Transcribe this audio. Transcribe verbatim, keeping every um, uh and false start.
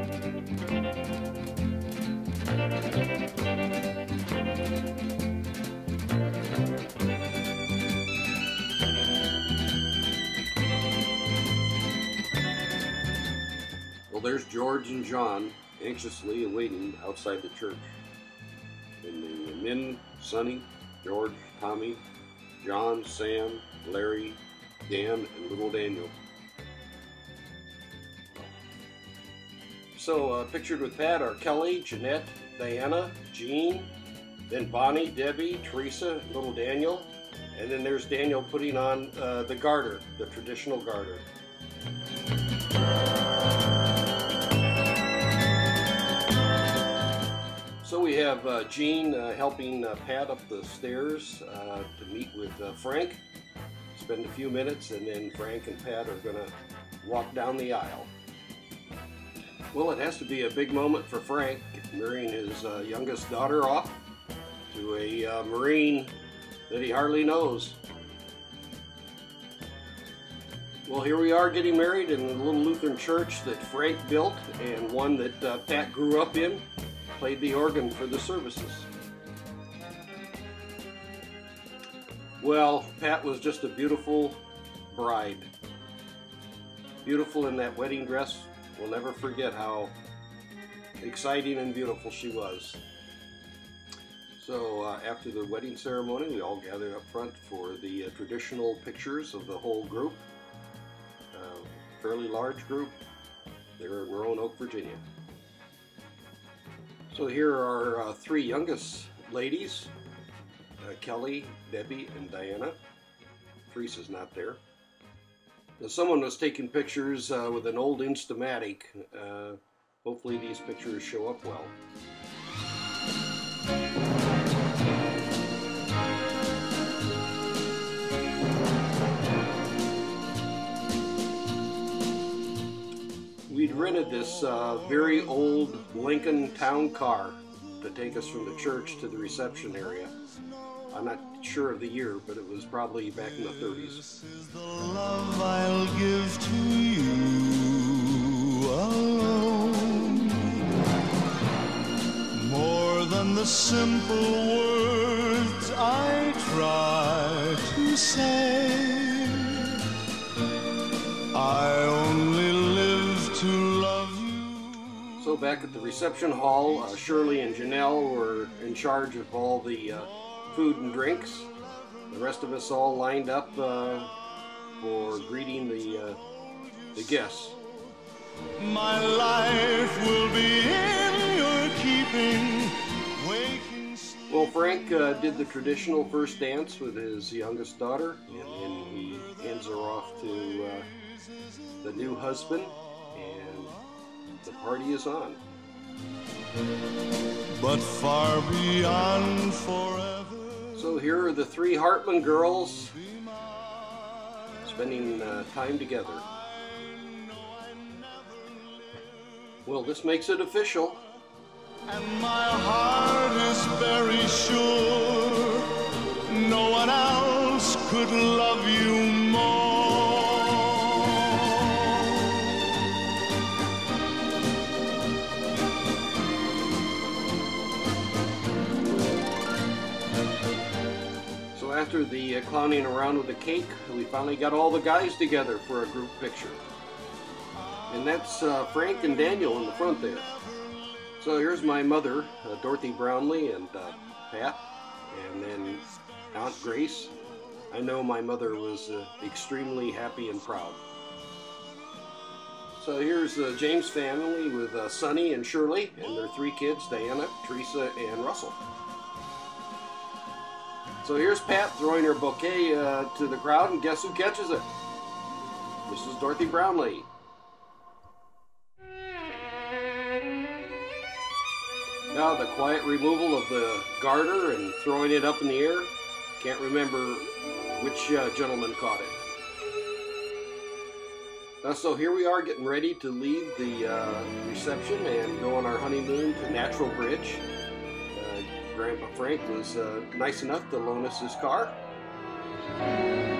Well, there's George and John anxiously awaiting outside the church. And the men, Sonny, George, Tommy, John, Sam, Larry, Dan, and little Daniel. So uh, pictured with Pat are Kelly, Jeanette, Diana, Jean, then Bonnie, Debbie, Teresa, little Daniel, and then there's Daniel putting on uh, the garter, the traditional garter. So we have uh, Jean uh, helping uh, Pat up the stairs uh, to meet with uh, Frank, spend a few minutes, and then Frank and Pat are going to walk down the aisle. Well, it has to be a big moment for Frank, marrying his uh, youngest daughter off to a uh, Marine that he hardly knows. Well, here we are getting married in a little Lutheran church that Frank built and one that uh, Pat grew up in. Played the organ for the services. Well, Pat was just a beautiful bride. Beautiful in that wedding dress. We'll never forget how exciting and beautiful she was. So uh, after the wedding ceremony, we all gathered up front for the uh, traditional pictures of the whole group. Uh, fairly large group. They were in Roanoke, Virginia. So here are uh, three youngest ladies, uh, Kelly, Debbie, and Diana. Teresa's not there. Now, someone was taking pictures uh, with an old Instamatic. Uh, hopefully these pictures show up well. We'd rented this uh, very old Lincoln town car to take us from the church to the reception area. I'm not sure of the year, but it was probably back in the thirties. This is the love I'll give to you alone. More than the simple words I try to say, I only live to love you. So back at the reception hall, uh, Shirley and Janelle were in charge of all the uh, food and drinks. The rest of us all lined up uh, for greeting the, uh, the guests. My life will be in your keeping, waking. Well, Frank uh, did the traditional first dance with his youngest daughter, and then he hands her off to uh, the new husband, and the party is on. But far beyond forever. So here are the three Hartman girls spending uh, time together. Well, this makes it official. And my heart is very sure no one else could love you more. So after the uh, clowning around with the cake, we finally got all the guys together for a group picture. And that's uh, Frank and Daniel in the front there. So here's my mother, uh, Dorothy Brownlee, and uh, Pat, and then Aunt Grace. I know my mother was uh, extremely happy and proud. So here's the James family with uh, Sonny and Shirley and their three kids, Diana, Teresa, and Russell. So here's Pat throwing her bouquet uh, to the crowd, and guess who catches it? Missus Dorothy Brownlee. Now the quiet removal of the garter and throwing it up in the air. Can't remember which uh, gentleman caught it. Uh, so here we are getting ready to leave the uh, reception and go on our honeymoon to Natural Bridge. Uh, Grandpa Frank was uh, nice enough to loan us his car.